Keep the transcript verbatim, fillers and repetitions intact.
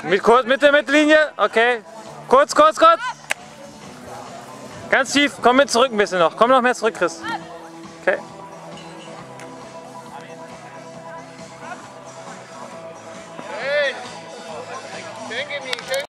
Mit, kurz, mit der Mittellinie, okay. Kurz, kurz, kurz. Ganz tief, komm mit zurück ein bisschen noch. Komm noch mehr zurück, Chris. Okay.